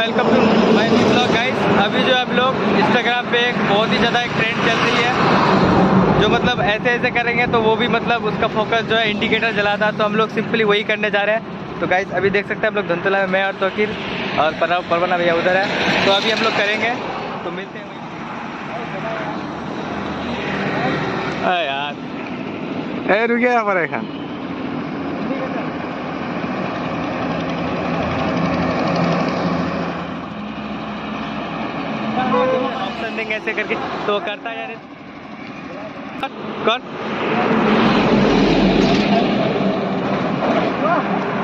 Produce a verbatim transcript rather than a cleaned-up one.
Welcome to my new blog guys. अभी जो हम लोग इंस्टाग्राम पे एक बहुत ही ज़्यादा एक ट्रेंड चल रही है, जो मतलब ऐसे ऐसे करेंगे तो वो भी मतलब उसका फोकस जो है इंडिकेटर जलाता है, तो हम लोग सिंपली वही करने जा रहे हैं। तो गाइस अभी देख सकते हैं हम लोग धनतला में, मैं और तोकीर और परवाना भैया उधर है, तो अभी हम लोग करेंगे, तो मिलते हैं वहीं। यार ए रुकिए यहाँ पर एक ऑप्शन देंगे ऐसे करके, तो करता है यार। कौन